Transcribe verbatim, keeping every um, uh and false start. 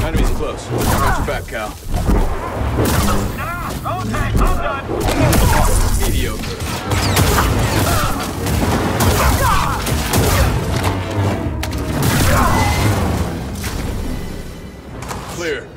Enemy's close. Watch your back, Cal. Okay, I'm done. Mediocre. Clear.